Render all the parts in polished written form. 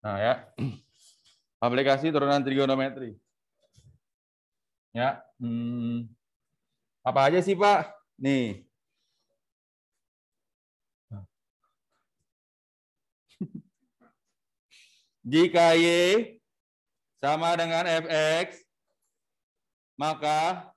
Nah ya, aplikasi turunan trigonometri. Ya, apa aja sih Pak? Nih. Jika Y sama dengan Fx, maka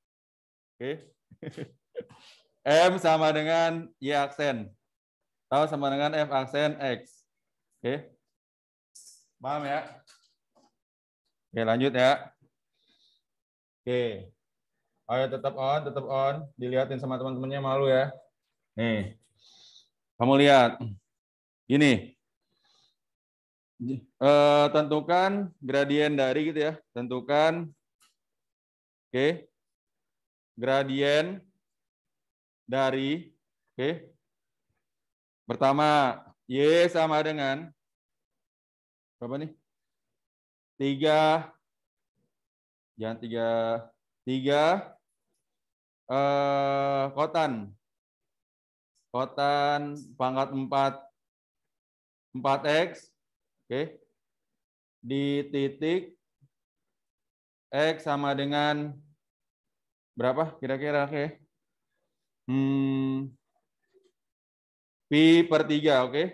M sama dengan Y aksen. Atau sama dengan F aksen X. Oke. Paham ya? Oke, lanjut ya. Oke. Ayo tetap on. Dilihatin sama teman-temannya, malu ya. Nih. Kamu lihat. Gini. Tentukan gradien dari gitu ya. Tentukan gradien dari pertama Y sama dengan berapa nih? 3, jangan 3 kotan pangkat 4x di titik X sama dengan berapa kira-kira? Pi per 3, oke?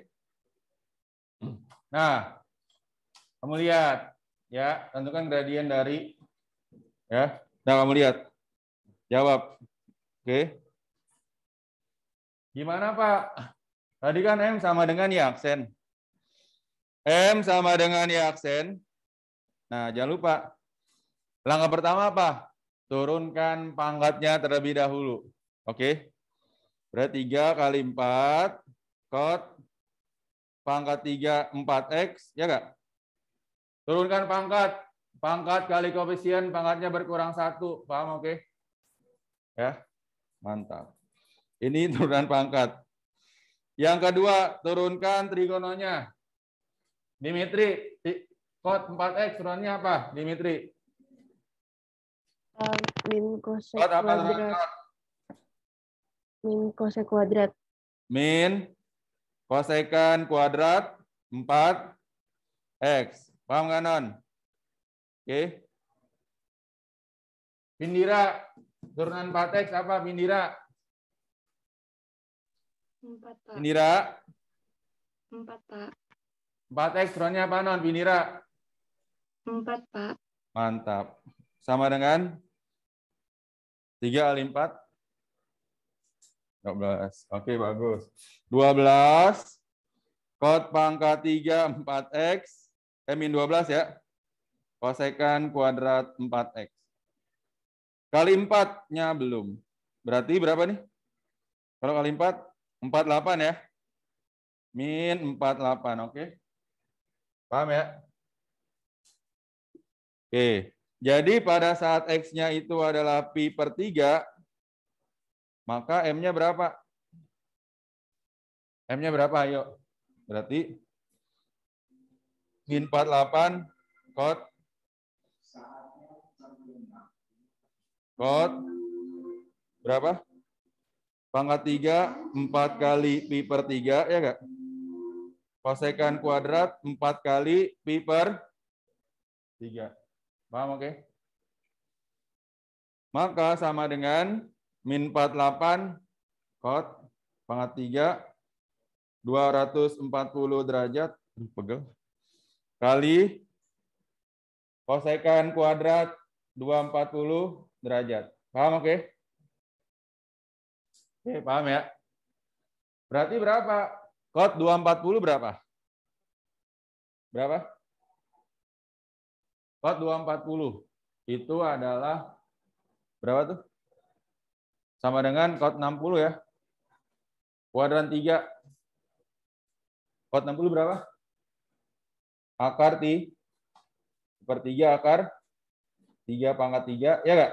Nah, kamu lihat ya, tentukan gradien dari ya. Nah, kamu lihat. Jawab. Oke. Gimana, Pak? Tadi kan M sama dengan Y aksen. M sama dengan Y aksen. Nah, jangan lupa. Langkah pertama apa? Turunkan pangkatnya terlebih dahulu. Oke. Berarti 3 kali 4 kot pangkat 3 4x, ya enggak? Turunkan pangkat. Pangkat kali koefisien, pangkatnya berkurang 1. Paham, oke? Ya, mantap. Ini turunan pangkat. Yang kedua, turunkan trigononya. Dimitri, kot 4x turunannya apa? Dimitri. Min kosek Kot apa kuadrat. Min kosek kuadrat. Min kosekan kuadrat 4x. Paham nggak, Non? Oke. Pindira, turunan 4x apa, Pindira? 4, Pak. Pindira? 4, Pak. 4x turunannya apa, Non? Pindira? 4, Pak. Mantap. Sama dengan 3 kali 4? 12. Oke, bagus. 12 kot pangkat 3 4x. Min 12 ya. Kosekan kuadrat 4x. Kali 4-nya belum. Berarti berapa nih? Kalau kali 4, 48 ya. Min 48, oke. Paham ya? Oke. Jadi pada saat X-nya itu adalah pi per 3, maka M-nya berapa? M-nya berapa? Ayo. Berarti min 48 kot berapa? Pangkat 3, 4 kali pi per 3, ya enggak? Kosekan kuadrat 4 kali pi per 3. Paham, oke? Maka sama dengan min 48 kot pangkat 3 240 derajat pegel kali kosekan kuadrat 240 derajat. Paham, oke? Oke, paham ya? Berarti berapa? Kot 240 berapa? Berapa? Kot 240 itu adalah berapa tuh? Sama dengan kot 60 ya. Kuadran 3. Kot 60 berapa? Akar per 3 akar 3 pangkat 3, ya enggak?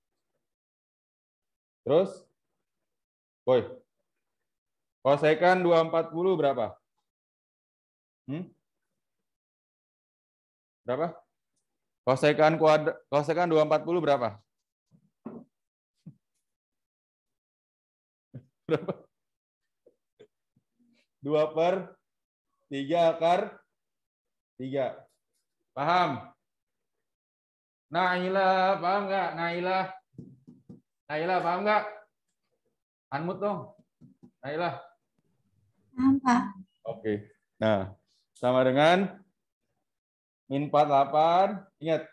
Terus, boy, kosekan 240 berapa? Berapa? Kosekan 240 berapa? Berapa? 2 per 3 akar 3. Paham? Nailah, paham nggak? Nailah. Nailah, paham nggak? Unmute dong. Nailah. Paham, Pak. Oke. Nah, sama dengan min 48. Ingat.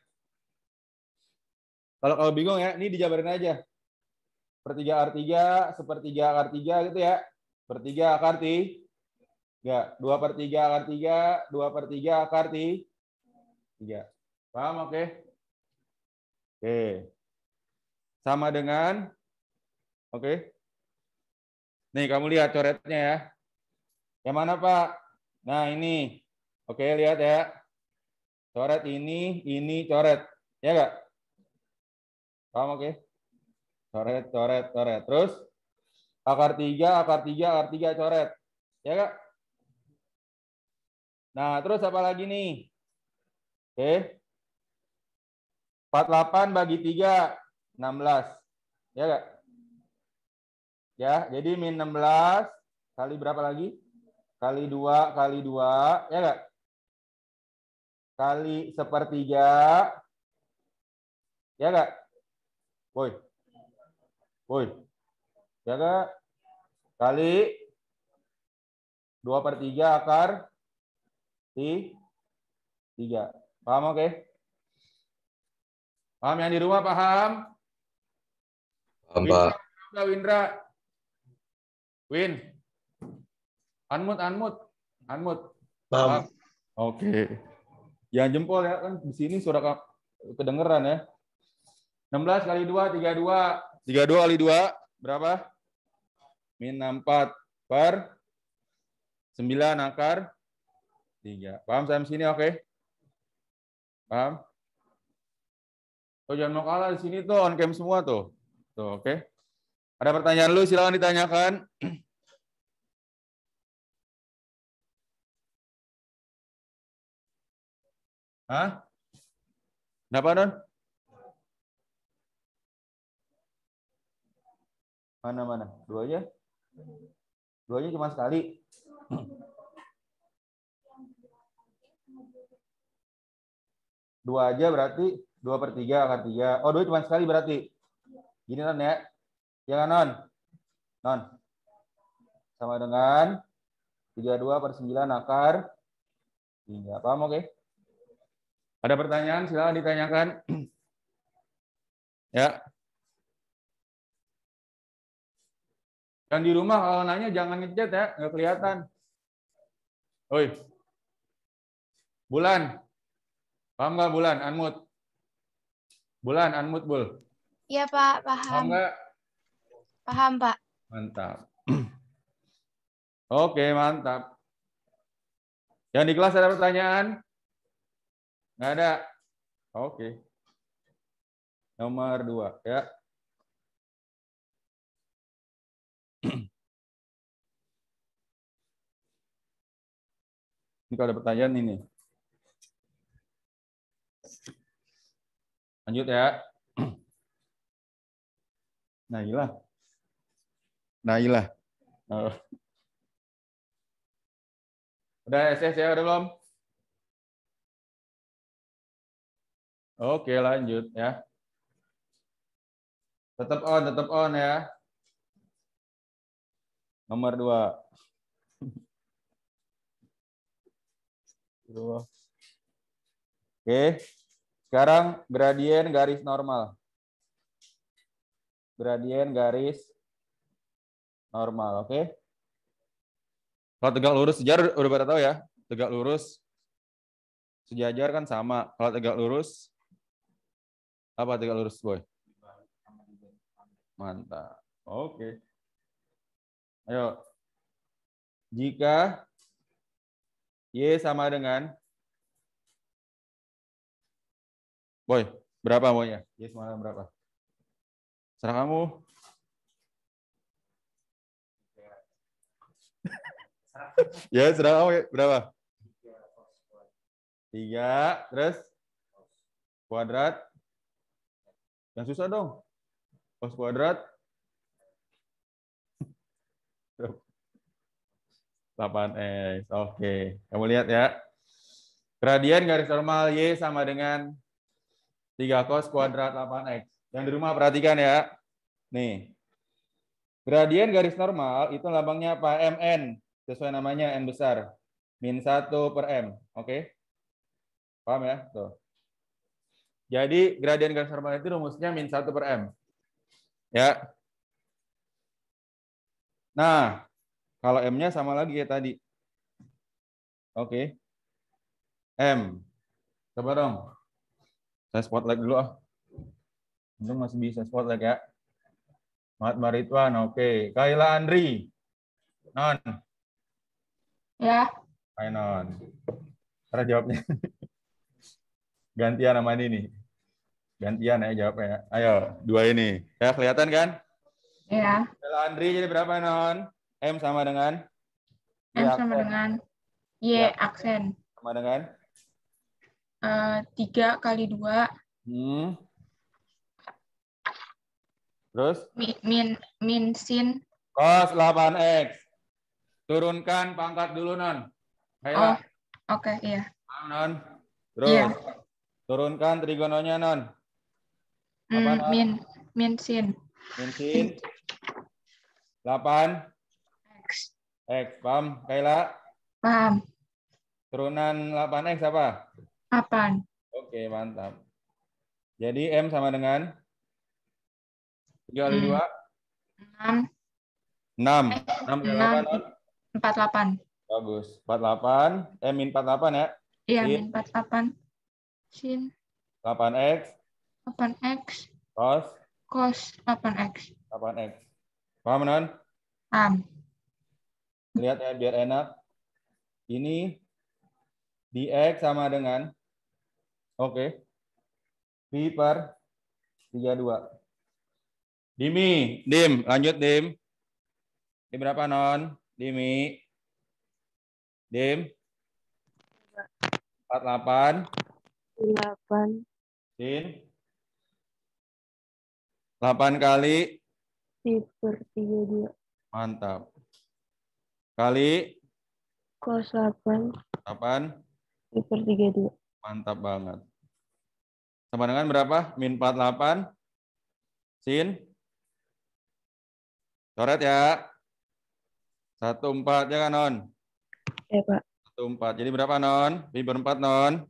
Kalau bingung ya, ini dijabarin aja. Sepertiga R3, sepertiga akar 3 gitu ya. Sepertiga akar 3. 2/3 akar 3, 2/3 akar 3. Paham? Oke. Oke. Sama dengan, oke. Nih, kamu lihat coretnya ya. Yang mana, Pak? Nah, ini. Oke, lihat ya. Coret ini coret. Ya nggak? Paham, oke? Coret, coret, coret. Terus, akar 3, akar 3, akar 3 coret. Ya nggak? Nah, terus apa lagi nih? Oke. 48 bagi 3, 16. Ya nggak? Ya, jadi min 16 kali berapa lagi? Kali 2, kali 2. Ya nggak? Kali sepertiga. Ya nggak? Woi. Woi. Ya nggak? Kali 2/3 akar 3. Paham, oke? Paham yang di rumah, paham? Paham, Windra, Pak. Windra. Win. Unmute. Paham. Oke. Jangan jempol ya, kan di sini suara kedengeran ya. 16 kali 2, 32. 32 kali 2, berapa? Min 64 per 9 akar 3. Paham sampai sini, oke? Paham? Oh, jangan mau kalah di sini tuh, on cam semua tuh. Tuh, oke? Ada pertanyaan lu, silakan ditanyakan. Hah? Kenapa, Don? Mana? Dua aja? Dua aja cuma sekali. Dua aja berarti 2/3 akar 3. Oh, 2 cuma sekali berarti. Gini, Non ya. Ya kan, Non? Non. Sama dengan 32/9 akar 3. Paham, oke? Ada pertanyaan, silakan ditanyakan. Ya. Yang di rumah kalau nanya jangan ngechat ya, nggak kelihatan. Oi. Bulan. Paham nggak Bulan? Unmute. Bulan, unmute, Bul. Iya, Pak. Paham Paham. nggak? Paham, Pak. Mantap. Oke, mantap. Yang di kelas ada pertanyaan? Nggak ada? Oke. Nomor 2 ya. Ini kalau ada pertanyaan ini. Lanjut ya. Nailah. Oh. Udah SS ya, udah belum? Oke, lanjut ya. Tetap on ya. Nomor 2. Oke. Sekarang gradien garis normal. Gradien garis normal, oke? Kalau tegak lurus sejajar udah pada tahu ya. Tegak lurus sejajar kan sama. Kalau tegak lurus apa tegak lurus, Boy? Mantap. Oke. Ayo. Jika Y sama dengan Boy, berapa maunya? Y sama dengan berapa? Serah kamu. Ya, serah kamu berapa? 3, terus kuadrat. Yang susah dong. Cos kuadrat 8x. Oke. Kamu lihat ya. Gradien garis normal Y sama dengan 3 cos kuadrat 8X. Yang di rumah perhatikan ya. Nih. Gradien garis normal itu lambangnya apa? MN. Sesuai namanya N besar. Min 1 per M. Oke? Paham ya? Tuh. Jadi gradien garis normal itu rumusnya min 1 per M. Ya. Nah, kalau M-nya sama lagi kayak tadi. Oke. M. Coba dong. Saya spotlight dulu ah. Untung masih bisa spotlight ya. Mat Maritwan, oke. Kaila Andri. Non. Ya. Hai Non. Cara jawabnya. Gantian sama ini nih. Gantian ya jawabnya ya. Ayo, dua ini. Ya, kelihatan kan? Ya. Kaila Andri jadi berapa Non? M sama dengan? M sama dengan Y Ya. aksen. Sama dengan? 3 kali 2. Terus? Min sin. Cos 8X. Turunkan pangkat dulu, Non. Oh, oke, iya. Non. Terus, Iya. turunkan trigononya, Non. Apa, Non? Min sin. Min sin 8 X. X. Paham, Kaila? Paham. Turunan 8X apa? 8. Oke, mantap. Jadi M sama dengan 3 kali 2? 6. 6. 6 kali 8, Non? 48. Bagus. 48. M min 48 ya? Iya, Sin min 48. Sin 8X. 8X. Cos 8X. 8X. Paham, Non? Paham. Lihat ya, biar enak. Ini dx sama dengan, oke, pi per 32. Dimi, Dim, lanjut Dim. Ini berapa, Non? Dimi. Dim. 48. 8. Sin. 8 kali. Pi per 32. Mantap. Kali. Cos 8. 8. Pi per 32. Mantap banget. Sama dengan berapa? Min 48. Sin. Coret ya. 14 ya kan, Non? Ya, Pak. 14. Jadi berapa, Non? Pi per 4, Non?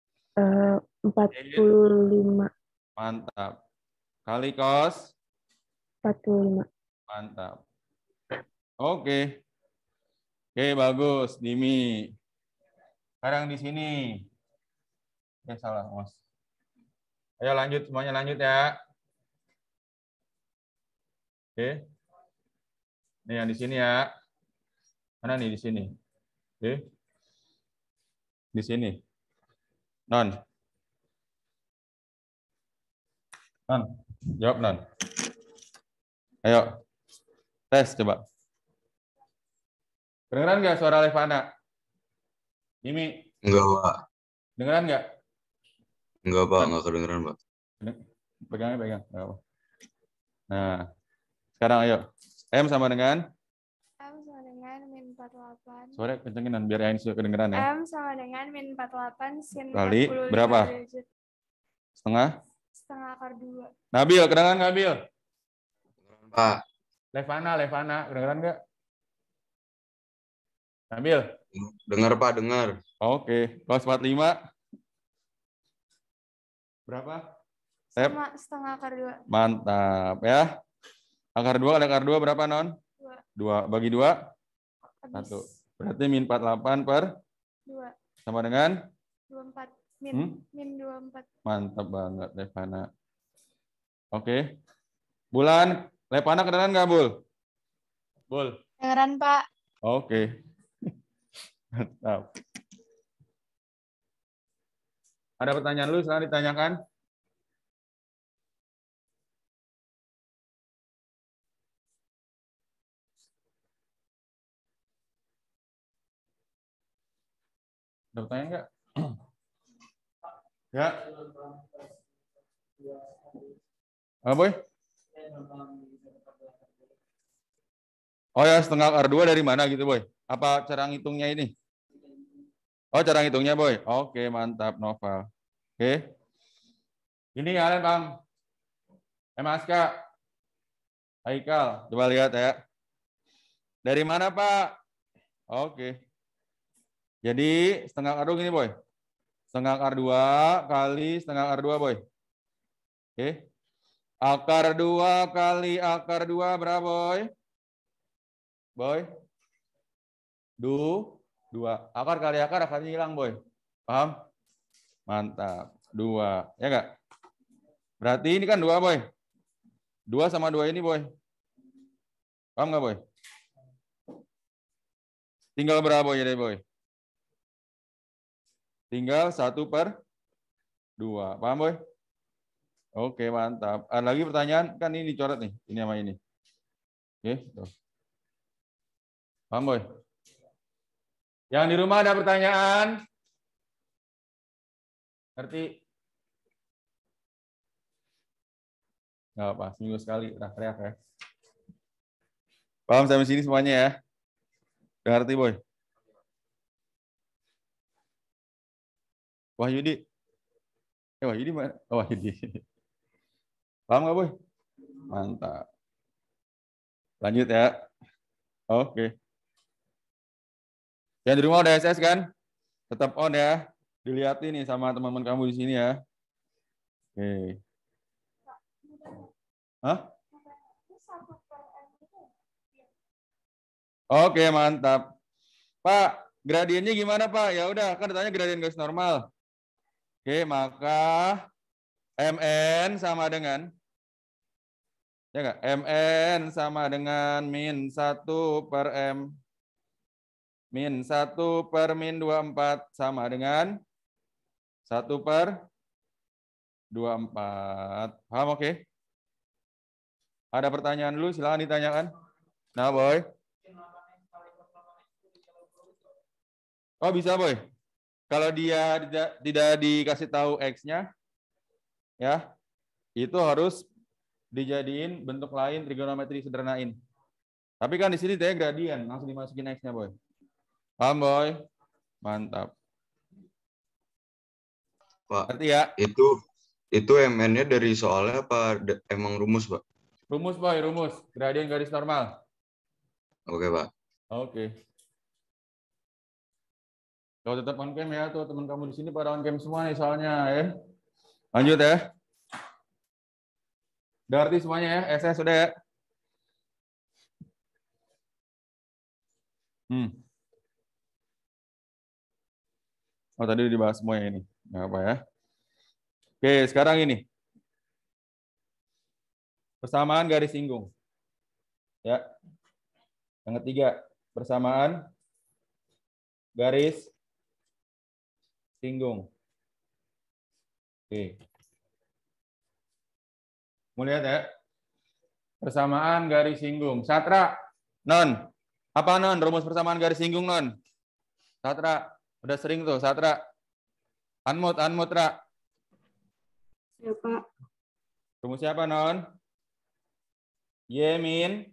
45. Mantap. Kali cos. 45. Mantap. Oke. Oke, bagus. Dimi. Sekarang di sini. Ya, salah, Mas. Ayo lanjut, semuanya lanjut ya. Oke. Ini yang di sini ya. Mana nih di sini? Oke. Di sini. Non. Non. Jawab, Non. Ayo. Tes coba. Kedengeran nggak suara Levana? Dimi. Enggak, Pak. Dengeran nggak? Enggak, Pak. Enggak kedengeran, Pak. Pegangnya, pegang. Nggak apa. Nah. Sekarang ayo. M sama dengan? M sama dengan min 48. Suara kencengin, Non, biar yang kedengeran ya. M sama dengan min 48 sin Kali 45 berapa? derajat. Setengah akar 2. Nabil, kedengeran nggak, Nabil? Pak. Levana, kedengeran nggak? Nabil? Dengar, Pak, dengar. Oke, cos 45. Berapa? Sama setengah akar 2. Mantap ya. Akar 2 kali akar 2 berapa, Non? 2. Bagi 2? 1. Berarti min 48 per? 2. Sama dengan? 24. Min 24. Mantap banget, Levana. Oke. Bulan, Levana kedengeran nggak, Bul? Bul? Dengeran, Pak. Oke. Mantap. Ada pertanyaan lu, silahkan ditanyakan. Ada pertanyaan nggak? Ya. Apa, Boy? Oh ya, setengah akar 2 dari mana gitu, Boy? Apa cara ngitungnya ini? Oh, cara ngitungnya, Boy. Oke, mantap, Noval. Oke. Ini kalian, Bang. Aska. Haikal, coba lihat ya. Dari mana, Pak? Oke. Jadi, setengah akar 2 gini, Boy. Setengah akar 2 kali setengah akar 2, Boy. Oke. Akar 2 kali akar 2 berapa, Boy? Boy? 2. Akar kali akar akarnya hilang, Boy. Paham? Mantap. 2. Ya enggak? Berarti ini kan 2, Boy. 2 sama 2 ini, Boy. Paham nggak, Boy? Tinggal berapa, Boy? Jadi, Boy? Tinggal 1/2. Paham, Boy? Oke, mantap. Ada lagi pertanyaan? Kan ini dicoret nih. Ini sama ini. Oke. Tuh. Paham, Boy? Yang di rumah ada pertanyaan? Ngerti? Nggak apa, seminggu sekali. Teriak ya. Paham sampai sini semuanya ya? Udah ngerti, Boy? Wahyudi. Wahyudi mana? Oh, Wahyudi. Paham nggak, Boy? Mantap. Lanjut ya. Oke. Yang di rumah udah SS kan? Tetap on ya. Dilihatin nih sama teman-teman kamu di sini ya. Oke. Hah? Oke, mantap. Pak, gradiennya gimana, Pak? Ya udah, kan ditanya gradien garis normal. Oke, maka MN sama dengan ya enggak? MN sama dengan min 1/M min 1/min 24 sama dengan 1/24. Paham, oke? Ada pertanyaan dulu, silakan ditanyakan. Nah, Boy. Oh, bisa, Boy. Kalau dia tidak dikasih tahu X-nya, ya, itu harus dijadiin bentuk lain trigonometri sederhanain. Tapi kan di sini dia gradien, langsung dimasukin X-nya, Boy. Paham, Boy? Mantap. Pak, Ngerti ya? itu MN-nya dari soalnya apa emang rumus, Pak? Rumus, Boy, rumus. Gradien garis normal. Oke, Pak. Oke. Kalau tetap on cam ya, tuh teman kamu di sini pada on cam semua nih soalnya ya. Lanjut ya. Udah arti semuanya ya, SS sudah ya. Oh, tadi dibahas semua ya ini. Nggak apa ya. Oke, sekarang ini. Persamaan garis singgung. Ya. Yang ketiga, persamaan garis singgung. Oke. Mau lihat ya. Persamaan garis singgung. Satra, Non. Apa, Non? Rumus persamaan garis singgung, Non. Satra, udah sering tuh, Satra. Unmute, Ra. Ya, Pak. Rumus siapa, Non? Y min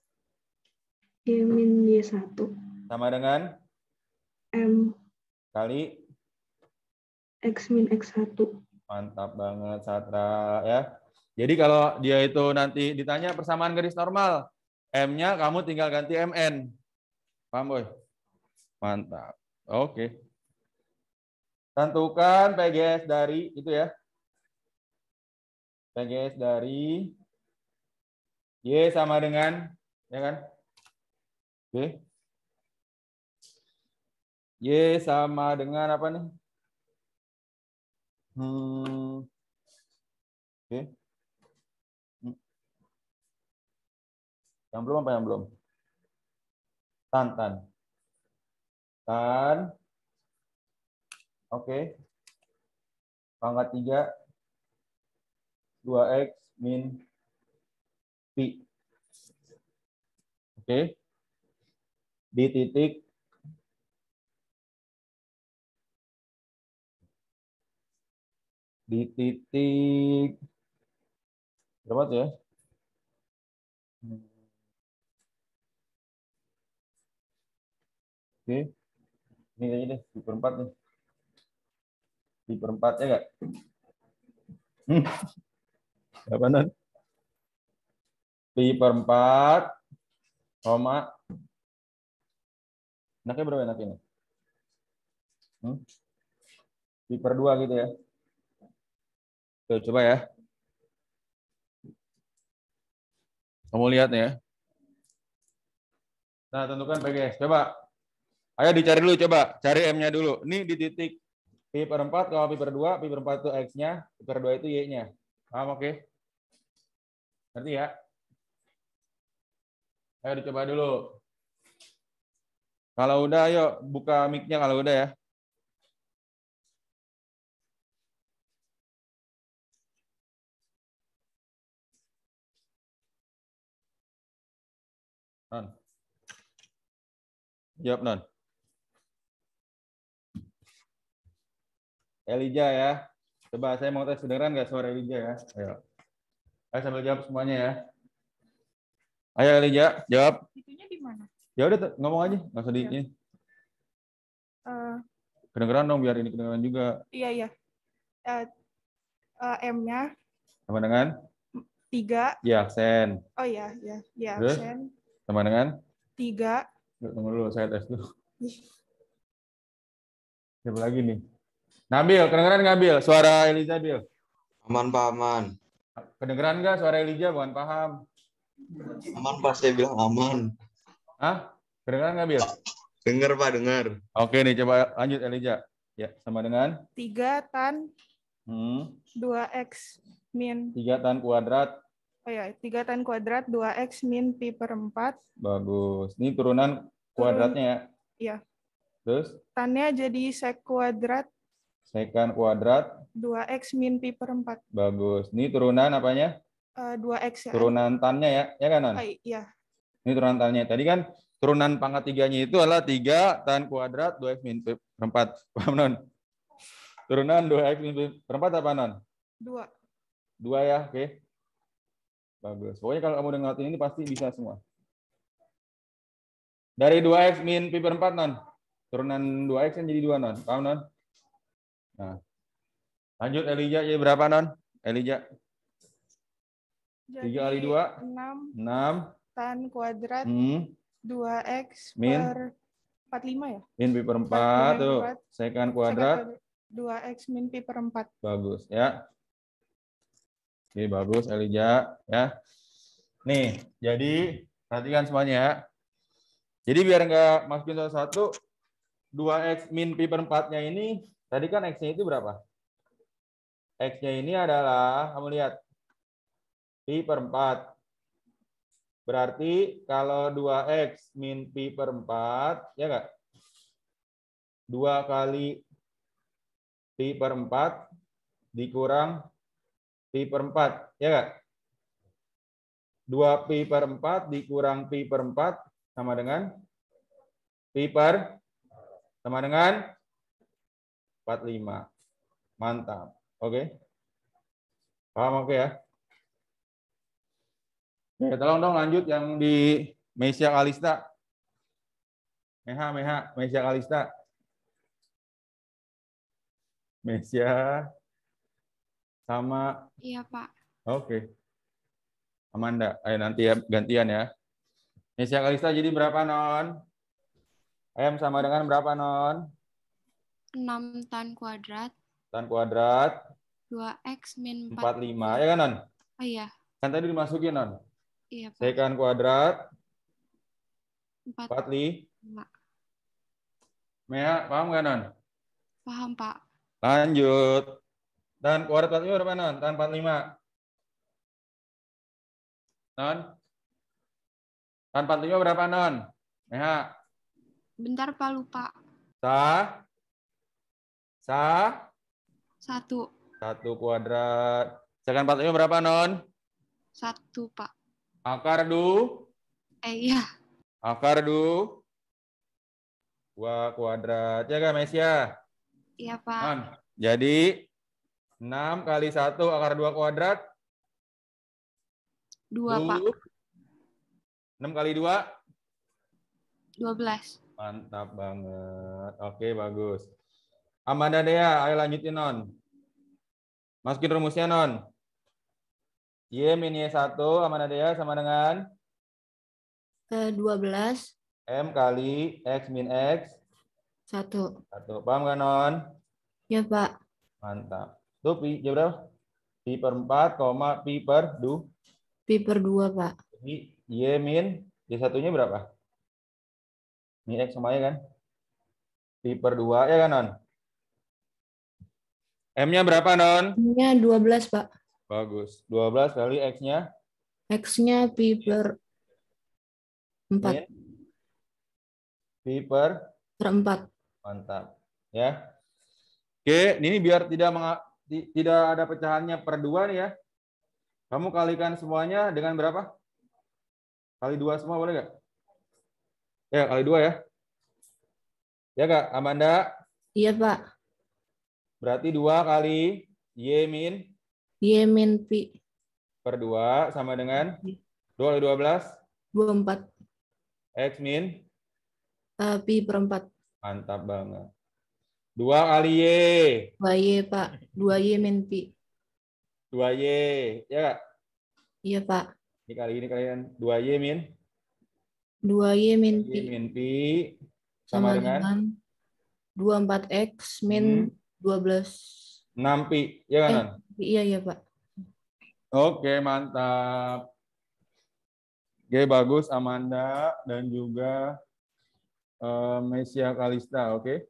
Y-1. sama dengan M kali X min X1. mantap banget, Satra ya. Jadi kalau dia itu nanti ditanya persamaan garis normal, M-nya kamu tinggal ganti MN. Paham, Boy? Mantap. Oke. Tentukan PGS dari itu ya. PGS dari Y sama dengan ya kan? Oke. Y sama dengan apa nih? Oke. Yang belum apa yang belum? Tan. Oke. Pangkat 3 2x min pi. Oke. Di titik berapa tuh ya? Oke. Ini aja deh, pi per 4 nih. Pi per 4 ya nggak? Apa non? Pi per 4, koma. Enaknya berapa enak ini? Pi per 2 gitu ya. Tuh, coba ya. Kamu lihat ya. Nah, tentukan PGS. Coba. Ayo dicari dulu, coba. Cari M-nya dulu. Ini di titik pi per 4, kalau pi per 2, pi per 4 itu X-nya, pi per 2 itu Y-nya. Paham, oke? Ngerti ya? Ayo dicoba dulu. Kalau udah, ayo buka mic-nya kalau udah ya. Non. Jawab, Non. Elijah ya. Coba saya mau tes kedengeran nggak suara Elijah ya. Ayo. Ayo sambil jawab semuanya ya. Ayo Elijah, jawab. Itunya di mana? Ya udah ngomong aja, nggak usah di ini. Kedengeran dong biar ini kedengeran juga. Iya. M-nya Sama dengan 3. ya, aksen. Oh iya, Terus? aksen. Sama dengan 3. tunggu dulu, saya tes dulu. Siapa lagi nih? Nabil, kedengeran nggak Bil? Suara Elijah, Bil. Aman, Pak, aman. Kedengeran nggak suara Elijah? Bukan paham. Aman, Pak, saya bilang aman. Hah? Kedengeran nggak Bil? Dengar, Pak, dengar. Oke nih, coba lanjut Elijah. Ya, sama dengan 3 tan 2x min. 3 tan kuadrat. Oh ya, 3 tan kuadrat 2x min pi per 4. Bagus. Ini turunan kuadratnya ya. Iya. Terus? Tannya jadi sek kuadrat. Sekan kuadrat. 2x min pi per 4. Bagus. Ini turunan apanya? 2x ya. Turunan tannya ya. Ya kan, Non? Iya. Ini turunan tannya. Tadi kan turunan pangkat 3-nya itu adalah 3 tan kuadrat 2x min pi per 4. Paham, Non? Turunan 2x min pi per 4 apa, Non? 2. 2 ya, oke. Bagus. Pokoknya kalau kamu udah ngeliatin ini pasti bisa semua. Dari 2x min pi per 4, Non. Turunan 2x kan jadi 2, Non. Paham, Non? Nah. Lanjut Elijah, jadi berapa, Non? Elijah. 3 kali 2? 6. Tan kuadrat 2x min per 45 ya? Min pi per 4, tuh. Sekan kuadrat 2x min pi per 4. Bagus, ya. Oke, bagus Elijah, ya. Nih, jadi perhatikan semuanya ya. Jadi biar nggak masukin satu-satu, 2x min pi per 4-nya ini, tadi kan x-nya itu berapa? X-nya ini adalah, kamu lihat, pi per 4. Berarti kalau 2x min pi per 4, ya nggak? 2 kali pi per 4 dikurang pi per 4, ya nggak? 2 pi per 4 dikurang pi per 4 sama dengan pi per sama dengan 45. Mantap. Oke. Paham oke ya? Oke, tolong dong lanjut yang di Mesia Kalista. Mesia Kalista. Mesia sama. Iya, Pak. Oke. Amanda, ayo nanti ya gantian ya. Mesia Kalista jadi berapa, Non? M sama dengan berapa, Non? 6 tan kuadrat. Tan kuadrat. 2x min 45. Ya kan, Non? Oh iya. Kan tadi dimasukin, Non? Iya, Pak. Sekan kuadrat. 45. Mea, paham nggak, Non? Paham, Pak. Lanjut. Dan kuadrat 45 berapa, Non? Tan 45. Non? Tan 45 berapa, Non? Mea. Bentar, Pak, lupa. Sah? 1. 1 kuadrat. Sekan 45 berapa, Non? 1, Pak. Akar du? Iya. Akar du? 2 kuadrat. Ya kan, Mesia? Iya, Pak. Non. Jadi 6 kali 1 akar 2 kuadrat? 2, Pak. 6 kali 2? 12. Mantap banget. Oke, bagus. Amanda Dea, ayo lanjutin, Non. Masukin rumusnya, Non. Y min Y1, Amanda Dea sama dengan 12. M kali X min X. 1. Paham kan, Non? Ya, Pak. Mantap. Tuh, pi, berapa? Pi per 4, pi per 2. Pi per 2, Pak. Jadi, Y min, Y1-nya berapa? Ini X sama Y kan? Pi per 2, ya kan, Non? M-nya berapa, Non? M-nya 12, Pak. Bagus. 12 kali X-nya? X-nya pi per 4. Pi per 4. Mantap. Ya. Oke, ini biar tidak ada pecahannya per 2 nih ya. Kamu kalikan semuanya dengan berapa? Kali 2 semua boleh nggak? Ya, kali 2 ya. Ya Kak, Amanda? Iya, Pak. Berarti 2 kali Y min pi per 2 sama dengan 2 kali 12? 24. X min? Pi per 4. Mantap banget. 2 kali Y. 2Y, Pak. 2Y min pi. 2Y. Ya Kak? Iya, Pak. Ini kali ini kalian 2Y min? 2Y min Y pi. min pi Sama dengan 24X min 12. 6 pi. Ya kan, Non? Iya, iya, Pak. Oke, mantap. Oke, bagus Amanda dan juga Mesia Kalista, oke?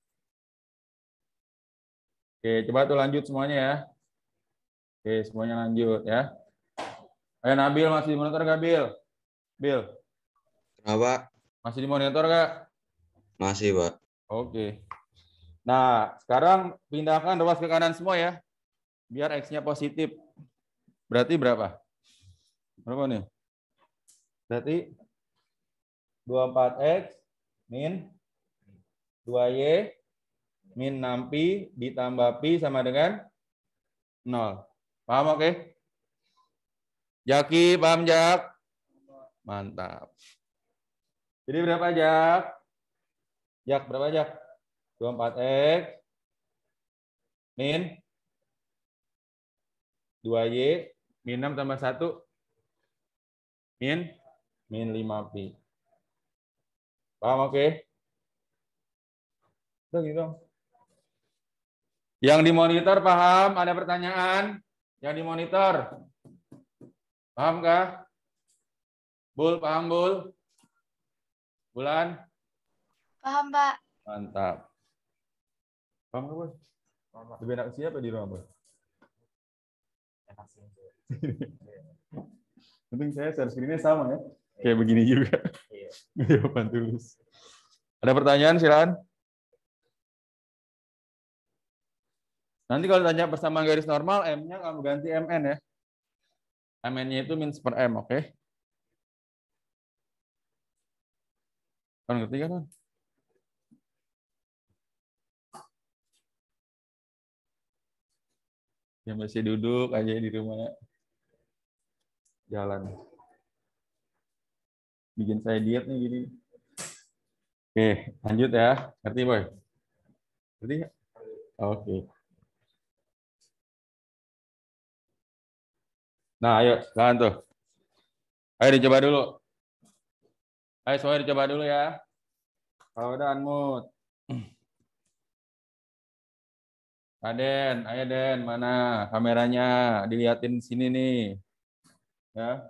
Oke, coba tuh lanjut semuanya ya. Oke, semuanya lanjut ya. Ayo Nabil, masih di monitor nggak, Bil? Bil, Kenapa? masih di monitor nggak? Masih, Pak. Oke. Nah, sekarang pindahkan ruas ke kanan semua ya. Biar X-nya positif. Berarti berapa? Berapa nih? Berarti 24X min 2Y min 6pi ditambah pi sama dengan 0. Paham, oke? Jaki, paham, Jak? Mantap. Jadi berapa, Jak? Jak, berapa, Jak? 24X min 2Y min 6 tambah 1 min 5pi. Paham, oke? Udah gitu dong. Yang dimonitor paham? Ada pertanyaan? Yang dimonitor? Paham kah? Bul, paham, Bul? Bulan? Paham, Pak. Mantap. Paham nggak, Bul? Lebih enak siapa di rumah, Bul? Penting saya share screen-nya sama ya. Kayak begini juga. Jawaban tulus. Ada pertanyaan, silakan. Nanti kalau tanya persamaan garis normal, M-nya kamu ganti MN ya. MN-nya itu min per M, oke? Kan ngerti kan? Yang masih duduk aja di rumah. Jalan. Bikin saya diet nih gini. Oke, lanjut ya. Ngerti, Boy? Ngerti nggak? Oke. Nah, ayo, silakan tuh. Ayo dicoba dulu. Ayo semuanya dicoba dulu ya. Kalau udah unmute. Aden, ayo Den, mana kameranya? Dilihatin sini nih. Ya.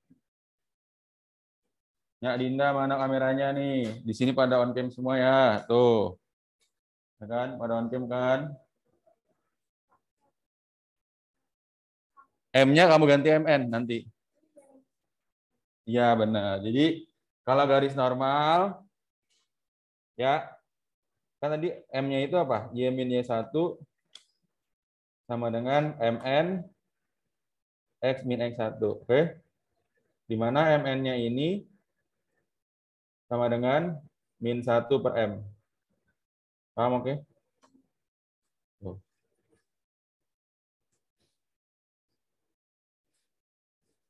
Ya, Dinda, mana kameranya nih? Di sini pada on cam semua ya. Tuh. Ya kan? Pada on cam kan? M-nya kamu ganti MN nanti. Iya, benar. Jadi kalau garis normal ya kan tadi M-nya itu apa? Y min Y1 sama dengan MN X min X1. Oke. Di mana MN-nya ini sama dengan min 1 per M. Paham, oke?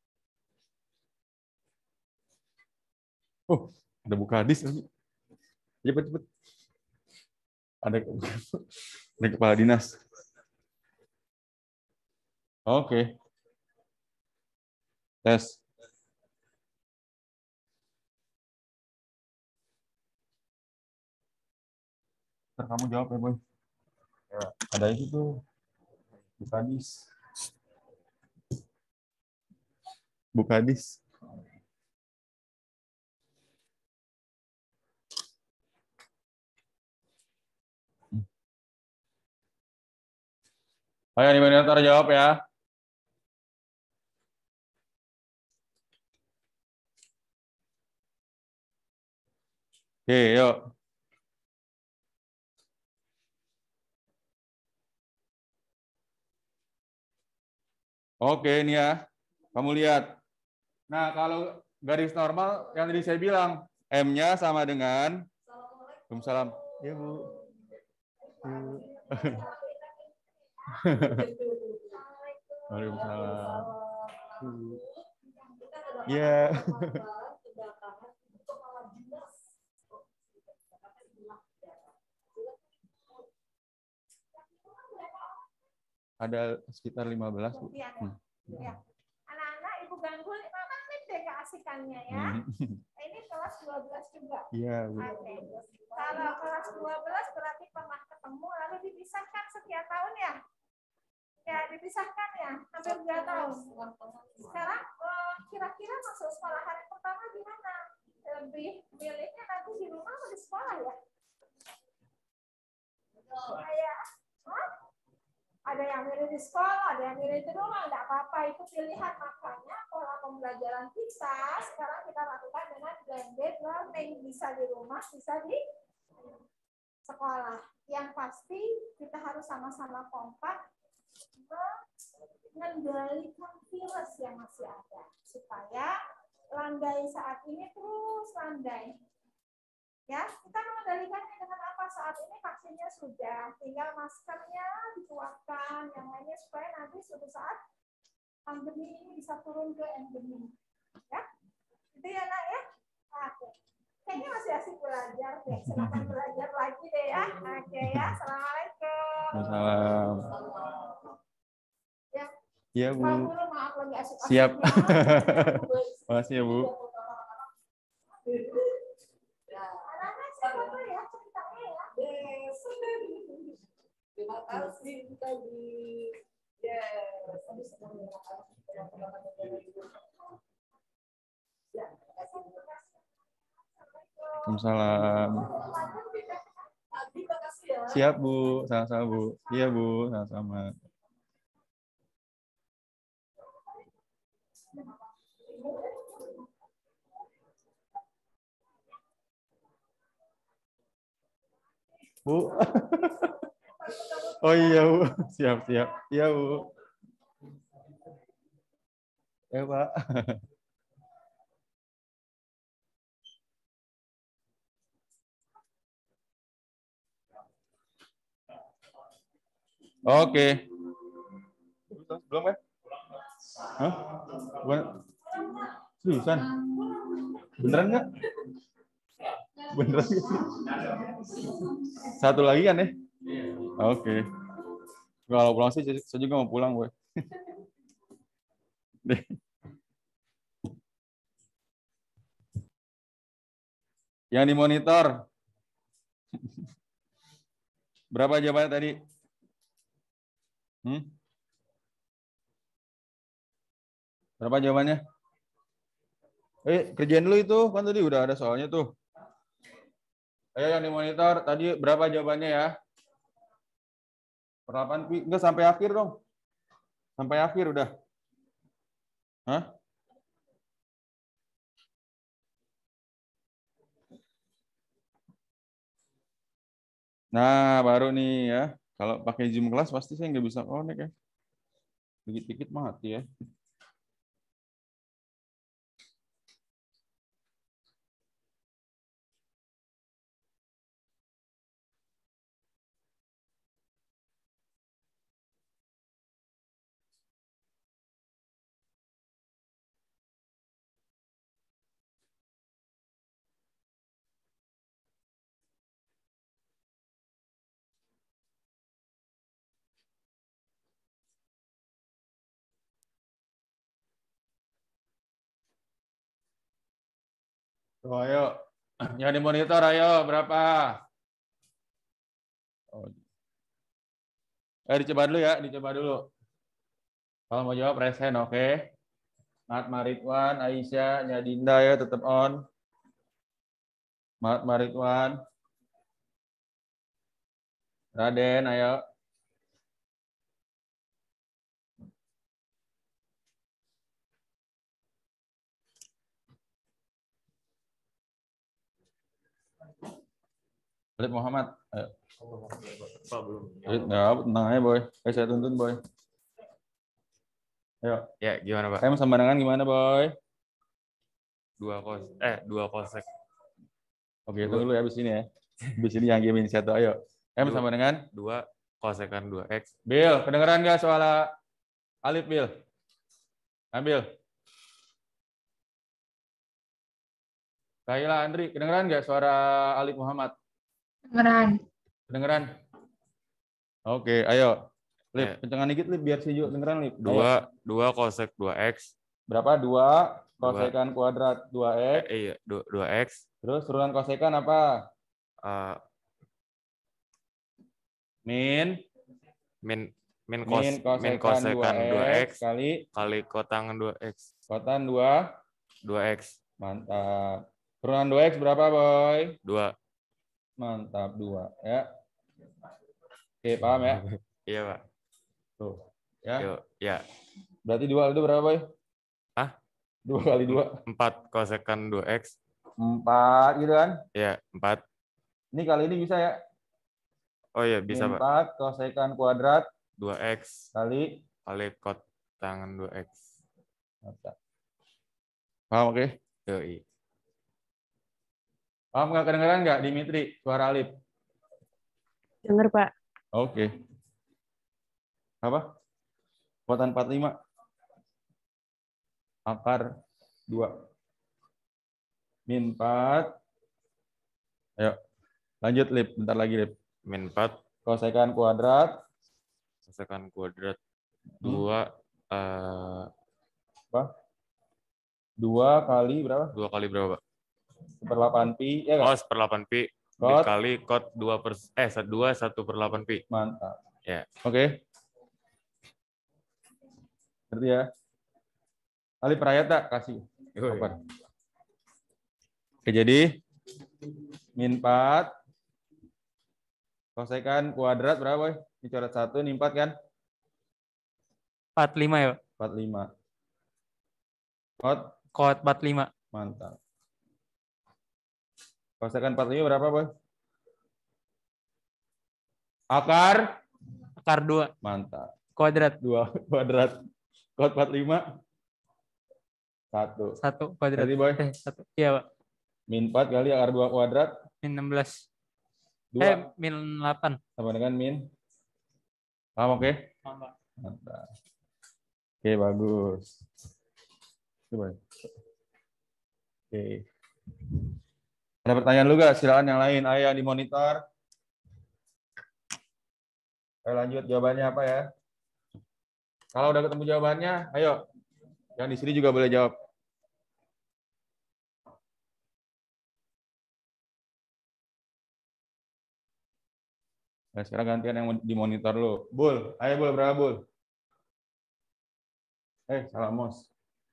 Oh, ada buka hadis lagi. Cepet, cepet. Ada, ada kepala dinas. Oke. Tes. Ntar kamu jawab ya, Boy. Ya, ada itu tuh. Bukadis. Bukadis. Ayo, animator jawab ya. Oke, yuk. Oke, ini ya. Kamu lihat. Nah, kalau garis normal yang tadi saya bilang, M-nya sama dengan Waalaikumsalam. Iya, Bu. Waalaikumsalam. Iya. Ada sekitar 15, Bu. Ya. Anak-anak, Ibu ganggu 5 menit deh keasikannya ya. Ini kelas 12 juga. Iya, Bu. Oke. Kalau kelas 12 berarti pernah ketemu lalu dipisahkan setiap tahun ya? Ya, dipisahkan ya, hampir 2 tahun. Sekarang kira-kira masuk sekolah hari pertama gimana? Lebih milihnya nanti di rumah atau di sekolah ya? Kayak, ada yang milih di sekolah, ada yang milih di rumah, enggak apa-apa, itu pilihan. Makanya pola pembelajaran kita sekarang kita lakukan dengan blended learning, bisa di rumah, bisa di sekolah. Yang pasti kita harus sama-sama kompak mengendalikan virus yang masih ada supaya landai saat ini terus landai. Ya, kita mengendalikannya dengan apa? Saat ini vaksinnya sudah, tinggal maskernya dikeluarkan, yang lainnya supaya nanti suatu saat pandemi ini bisa turun ke endemi. Ya, itu ya nak ya. Oke, kayaknya masih asik belajar deh. Silakan belajar lagi deh ya. Oke ya, assalamualaikum. Waalaikumsalam. Ya. Iya, Bu. Pak Guru, maaf lagi asik-asik. Siap. Makasih ya, Bu. Anak-anak siapa tuh ya ceritanya ya? Yes. Terima kasih tadi. Yes. Waalaikumsalam. Siap, Bu. Sama-sama, Bu. Iya, Bu. Sama-sama. Bu. Oh iya, Bu. Siap, siap. Iya, Bu. Ya, Pak. Oke. Belum kan? Hah? Bukan. Seriusan? Beneran nggak? Beneran nggak? Satu lagi kan ya? Oke. Kalau pulang sih, saya juga mau pulang, gue. Yang dimonitor. Berapa jawabannya tadi? Berapa jawabannya? Kerjain dulu itu. Kan tadi udah ada soalnya tuh. Ayo yang dimonitor. Tadi berapa jawabannya ya? Penerapan enggak sampai akhir dong. Sampai akhir udah. Hah? Nah, baru nih ya. Kalau pakai Zoom kelas pasti saya nggak bisa connect ya. Dikit-dikit mati ya. Tuh, ayo. Yang dimonitor, ayo. Berapa? Oh. Dicoba dulu ya. Dicoba dulu. Kalau mau jawab, raise hand, oke. Maritwan, Aisyah, Nyadinda ya, tetap on. Maritwan. Raden, ayo. Alif Muhammad, ayo. Belum. Tenang aja, Boy. Saya tuntun, Boy. Ayo. Ya, gimana, Pak? M sama dengan gimana, Boy? 2 kosek. Oke, tunggu dulu ya abis ini ya. Abis ini yang game satu, ayo. M sama dengan 2 kosekan 2x. Bill, kedengeran nggak soal Alif, Bill? Ambil. Kaila, Andri, kedengeran nggak suara Alif Muhammad? Kedengeran. Oke, ayo. Lip, kencengan dikit, Lip, biar si Jo kedengeran, Lip. 2 kosek 2x. Berapa? 2 kosekan kuadrat 2x. Iya, 2x. Terus turunan kosekan apa? Min kosekan 2x kali kotangan 2x. Kotan 2x. Mantap. Turunan 2x berapa, Boy? 2. Mantap, 2 ya. Oke, paham ya? Iya, Pak. Tuh, ya. Yuk, ya. Berarti 2 itu berapa, Boy? Hah? 2 kali 2. 4 kosekan 2x. 4 gitu kan? Iya, 4. Ini kali ini bisa ya? Oh iya, bisa, Pak. 4 kosekan kuadrat 2x kali kotangan 2x. Mantap. Paham, oke? Yoi. Paham nggak, kedengeran nggak, Dimitri, suara Alif? Dengar, Pak. Oke. Apa? Kotan 45. Akar 2. Min 4. Ayo. Lanjut, Lip. Bentar lagi, Lip. Min 4. Kosekan kuadrat. Kosekan kuadrat 2. Apa? 2 kali berapa? 2 kali berapa, Pak? 1/8 pi. Ya, oh, 1/8 pi. Dikali kot 1/8 pi. Mantap. Ya. Oke. Ngerti ya? Alif Prayata kasih. Oke, jadi min 4 kosekan kuadrat berapa, Boy? Ini coret 1, ini 4 kan? 45 ya, Pak? 45. Kot 45. Mantap. Kosekan 45 berapa, Boy? Akar 2. Mantap. Kuadrat 2 kuadrat. Kot 45 1. 1 kuadrat. Jadi, Boy? 1. Iya, Pak. Min 4 kali akar 2 kuadrat. Min 16. 2. Min 8. Sama dengan min. Paham, oke? Mantap. Oke, bagus. Coba. Oke. Ada pertanyaan lu gak? Silakan yang lain. Ayo yang dimonitor. Ayo lanjut, jawabannya apa ya? Kalau udah ketemu jawabannya, ayo. Yang di sini juga boleh jawab. Nah, sekarang gantian yang dimonitor lu. Bul, ayo Bul, berapa Bul? Salah mos.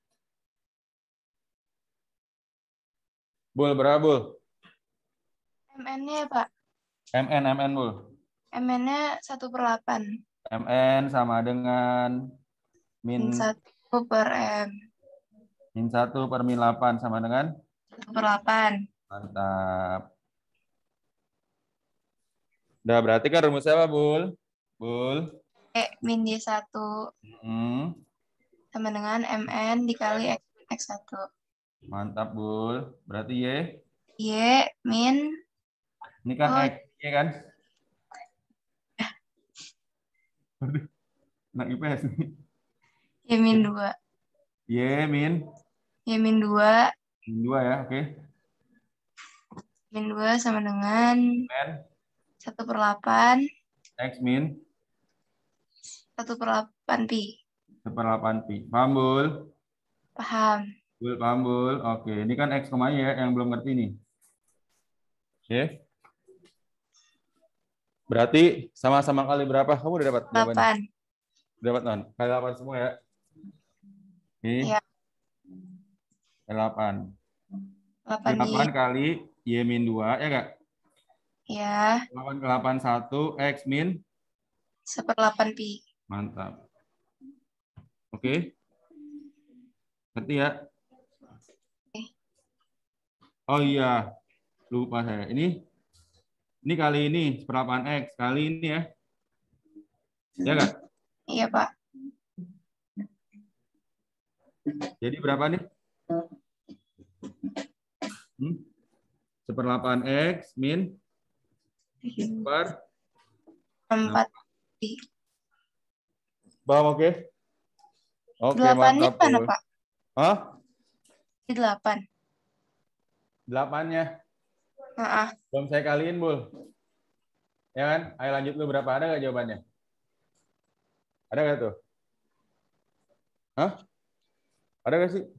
Bul, berapa Bul? MN-nya ya, Pak? MN Bul. MN-nya 1/8. MN sama dengan min 1 per M. Min 1 per min 8 sama dengan? 1/8. Mantap. Udah, berarti kan rumusnya apa, Bul? Bul? Min Y1 sama dengan MN dikali X1. Mantap, Bul. Berarti Y min. Ini kan X, ya kan? Nah, IPS nih. Y min 2. Y min 2. Min 2 ya, oke. Min 2 sama dengan 1/8. X min 1/8 pi. 1/8 pi. Paham, Bul? Paham. Bul, paham, Bul. Oke, ini kan X koma Y ya, yang belum ngerti nih. Oke. Berarti sama-sama kali berapa? Kamu udah dapat jawabannya? 8. Dapat, Non? Kali 8 semua ya? Ini Iya. 8. 8 8 kali Y min 2, ya nggak? Ya. 8 ke 8, 1. X min? 1/8 pi. Mantap. Oke. Ngerti ya? Oh iya. Lupa saya. Ini kali ini 1/8 X. Kali ini ya. Ya nggak? Iya, Pak. Jadi berapa nih? 1/8 X min 4 pi. Paham, oke? Oke, 8-nya mantap. mana, Pak? Hah? 8. 8-nya. Belum saya kaliin, Bul. Ya kan? Ayo lanjut lu, berapa? Ada nggak jawabannya? Ada nggak tuh? Hah? Ada nggak sih?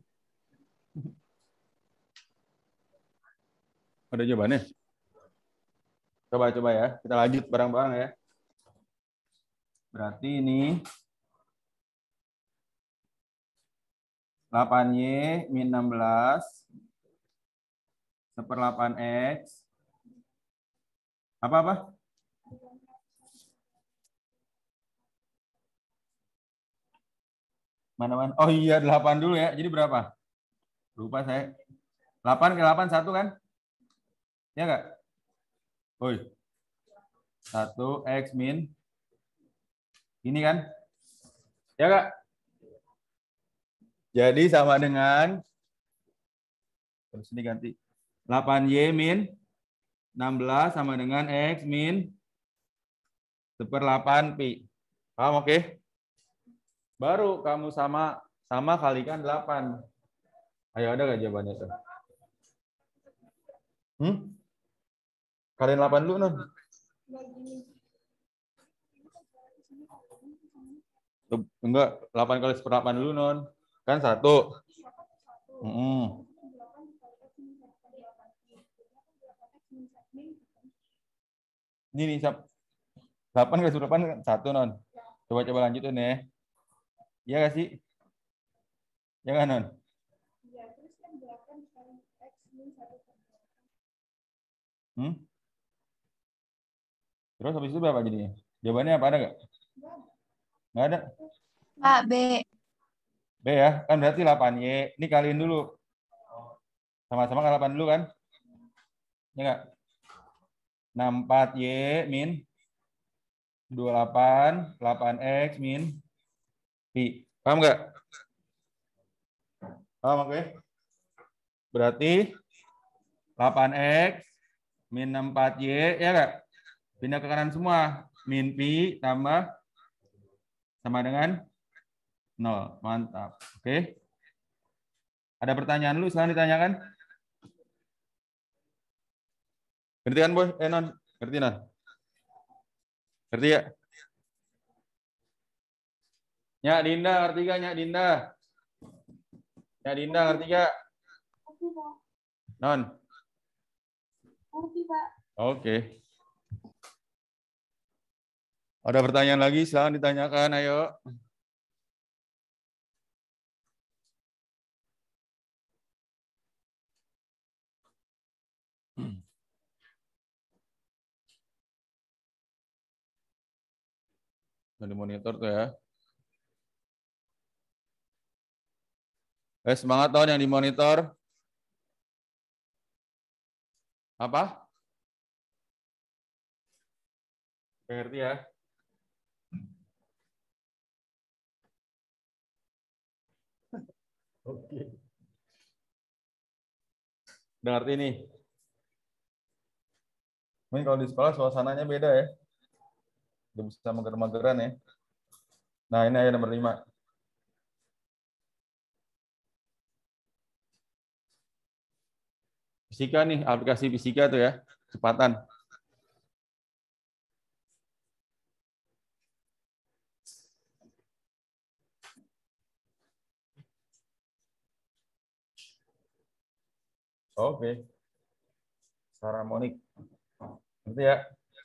Ada jawabannya? Coba ya. Kita lanjut bareng-bareng ya. Berarti ini 8Y min 16 1/8 X. Apa? Mana? Oh iya, 8 dulu ya. Jadi berapa? Lupa saya. 8 ke 8, 1 kan? Ya nggak? Woi. 1 X min. Ini kan? Ya nggak? Jadi sama dengan, terus ini ganti. 8Y min 16 sama dengan X min 1/8 pi. Paham, oke? Baru kamu sama kalikan 8. Ayo, ada nggak jawabannya tuh? Kalian 8 dulu, Non. Enggak, 8 kali 1/8 dulu, Non. Kan 1. Ini nih, 8 kali 1/8 1, Non. Coba lanjutin ya. Iya nggak sih? Ya kan, Non? Terus habis itu berapa jadinya? Jawabannya apa, ada nggak? Nggak ada. Pak, B. B ya, kan berarti 8Y. Ini kaliin dulu. Sama-sama kan 8 dulu kan? Ya nggak? 64Y min 28, 8X min pi. Paham nggak? Paham, oke? Berarti 8X min 4Y, ya nggak? Pindah ke kanan semua. Min pi tambah sama dengan 0. Mantap. Oke. Ada pertanyaan dulu, silahkan ditanyakan. Ngerti kan, Boy? Non? Ngerti, Non? Ngerti ya? Nyak Dinda, ngerti gak, Nyak Dinda? Nyak Dinda, ngerti gak? Non? Ngerti, Pak. Oke. Ada pertanyaan lagi, silahkan ditanyakan, ayo. Di monitor tuh ya. Semangat tahun yang di monitor. Apa? Ngerti ya? Oke. Udah ngerti nih. Mungkin kalau di sekolah suasananya beda ya. Udah bisa mager-mageran ya. Nah, ini ayat nomor 5. Fisika nih, aplikasi fisika tuh ya, kecepatan. Oke. Harmonik. Nanti ya.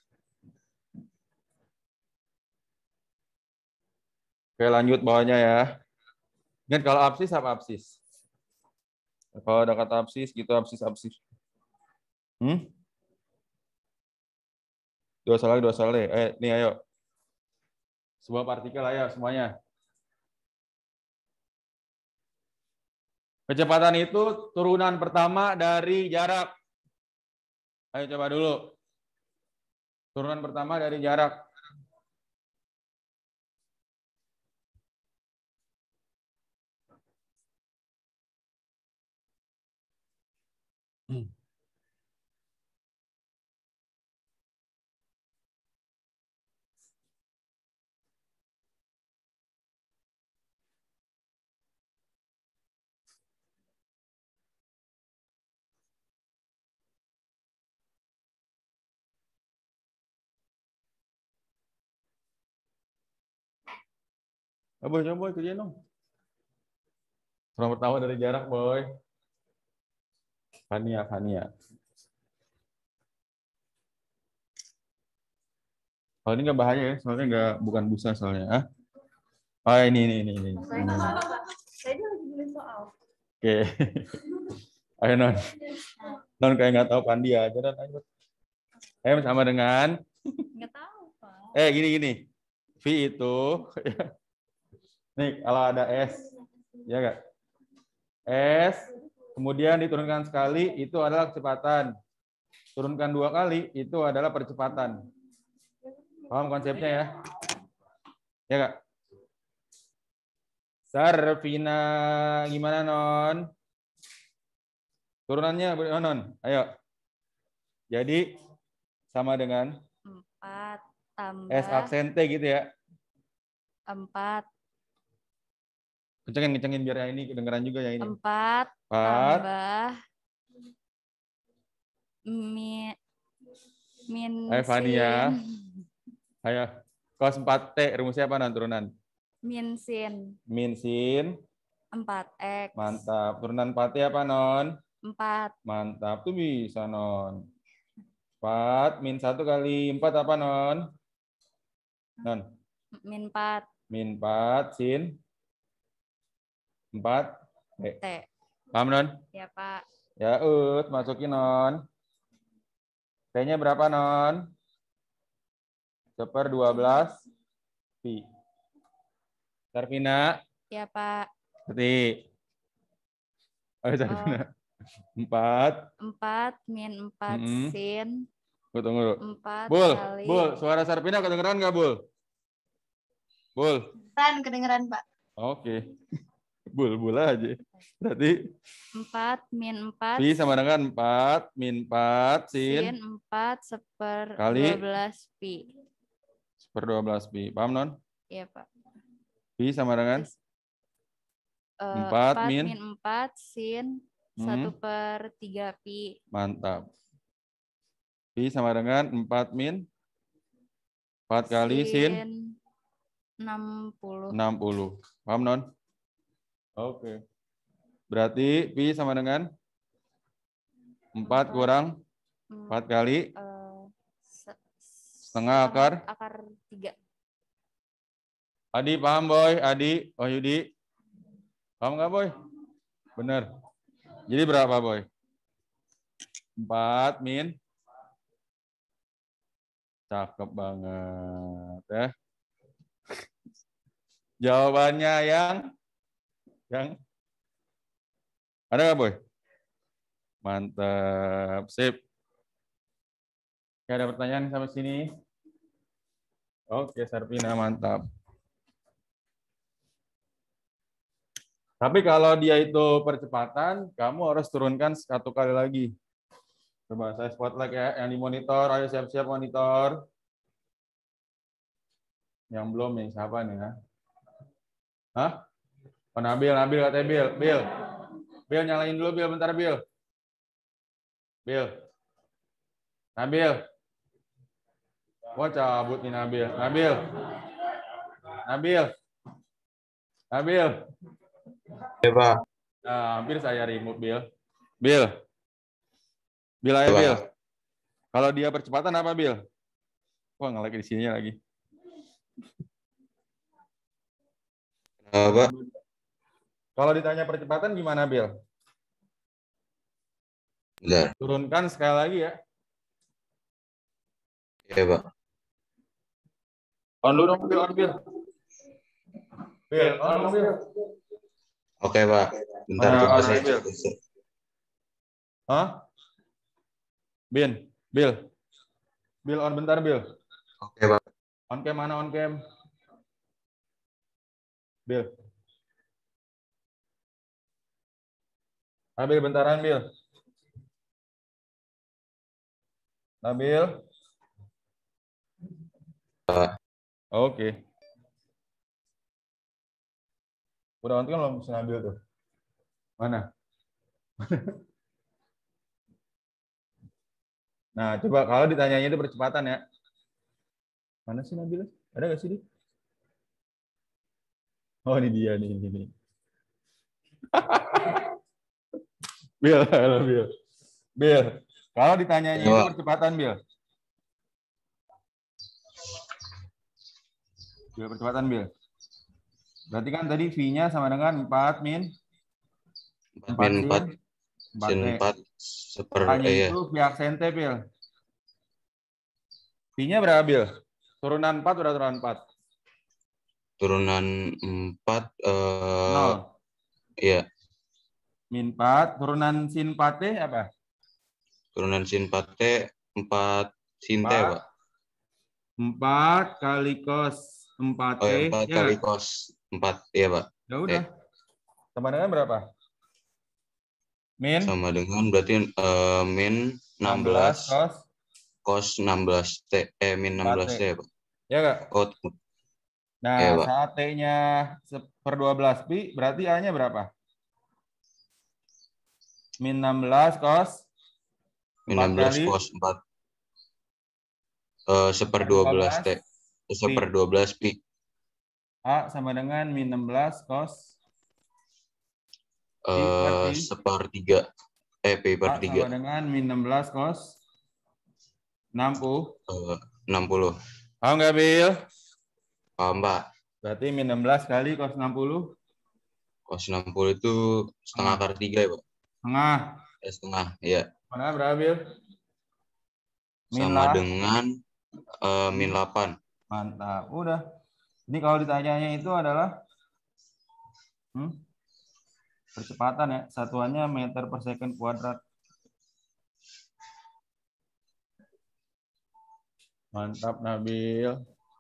Oke, lanjut bawahnya ya. Ingat kalau absis apa absis? Kalau ada kata absis gitu, absis. Dua salah. Nih ayo. Sebuah partikel ayo semuanya. Kecepatan itu turunan pertama dari jarak. Ayo coba dulu. Turunan pertama dari jarak. Coba kerjain dong. Turunan pertama dari jarak, boy. Fania. Kalau ini nggak bahaya ya, soalnya bukan busa soalnya. Ini. Saya lagi nulis soal. Oke. Ayo Non kayak nggak tahu Pandi aja dan ayo. Sama dengan. Nggak tahu Pak. Gini. V itu. Nih kalau ada S, ya nggak? S, kemudian diturunkan sekali itu adalah kecepatan. Turunkan 2 kali itu adalah percepatan. Paham konsepnya ya? Ya nggak? Sarfina gimana Non? Turunannya Non? Ayo. Jadi sama dengan 4 tambah S aksen T gitu ya. 4. Kencengin biar ini kedengeran juga ya ini. 4 tambah min Fania. Ayo. Cos 4T rumusnya apa Non turunan? Min sin 4x. Mantap. Turunan 4T apa Non? 4. Mantap. Tuh bisa Non. 4 min 1 kali 4 apa Non? Non. Min 4. Min 4 sin 4 T. Paham Non? Ya Pak. Ya masukin Non. T-nya berapa Non? 1/12 pi. Sarvina? Ya Pak. Berarti. Sarvina. 4 min 4 sin. Tunggu. 4 Bul, kali. suara Sarvina kedengeran nggak Bul? Kedengeran Pak. Oke. Bul aja. Berarti 4 min 4 pi sama dengan 4 min 4 sin 4 1/12 pi. 1/12 pi. Paham Non? Iya Pak. Pi sama dengan 4 min 4 sin 1/3 pi. Mantap. Pi sama dengan 4 min 4 kali sin 60. Paham Non? Oke. Berarti pi sama dengan 4 kurang 4 kali setengah akar 3. Adi paham Boy? Adi, Yudi. Paham nggak Boy? Bener. Jadi berapa Boy? 4 min. Cakep banget ya. Jawabannya yang ada nggak Boy? Mantap, sip. Oke, ada pertanyaan sampai sini? Oke, Sarvina mantap. Tapi kalau dia itu percepatan, kamu harus turunkan 1 kali lagi. Coba saya spotlight ya, yang di monitor, ayo siap-siap monitor. Yang belum nih, siapa nih ya? Hah? Oh, Nabil katanya Bil. Bil, nyalain dulu Bil, bentar Bil. Nabil. Wah, cabut nih Nabil. Ya Pak. Nah, hampir saya remove Bil. Bil aja, Coba. Bil. Kalau dia percepatan apa, Bil? Wah, nge-like di sininya lagi. Apa? Kalau ditanya percepatan gimana, Bil? Bentar. Turunkan sekali lagi ya. Iya, Pak. On dulu dong, Bil. On, Bil. Bil, on, Bil. Oke, Pak. Bentar Nah, coba oke, saya Bil. cek. Hah? Bil. Bil, on bentar, Bil. Oke, Pak. On cam mana, on cam? Bil. Bil, bentaran, Bil. Nabil. Oke. Udah on cam belum si Nabil tuh? Mana? Nah, coba kalau ditanyanya itu percepatan ya. Mana sih Nabil? Ada nggak sih dia? Oh, ini dia nih, ini. Bil, halo Bil. Bil, kalau ditanyanya itu percepatan, Bil. Bil, percepatan, Bil. Berarti kan tadi V-nya sama dengan 4 min 4 sin 4 seper iya. Itu V aksen T, Bil. V-nya berapa, Bil? Turunan 4 udah turunan 4. Turunan 4 iya. Min 4, turunan sin 4T apa? Turunan sin 4T 4 sin T, Pak. 4 kali cos 4T. Oh, ya, 4 kali cos 4, iya, Pak. Ya udah. Sama dengan berapa? Min? Sama dengan berarti min 16 cos 16T, min 16T, Pak. Ya nggak? Oh, nah, ya, Pak. saat T-nya per 12 pi, berarti A-nya berapa? Min 16 cos min 16 cos 4 seper 12 T. Seper 12 pi. A sama dengan min 16 cos seper 3. Pi per 3. sama dengan min 16 cos 60. 60. Paham nggak, Bil? Paham, Pak. Berarti min 16 kali cos 60. Cos 60 itu setengah akar 3 ya, Pak? Setengah, ya. Mana berapa, Bil? Sama dengan min 8. Mantap. Udah. Ini kalau ditanyanya itu adalah percepatan ya. Satuannya meter per second kuadrat. Mantap, Nabil.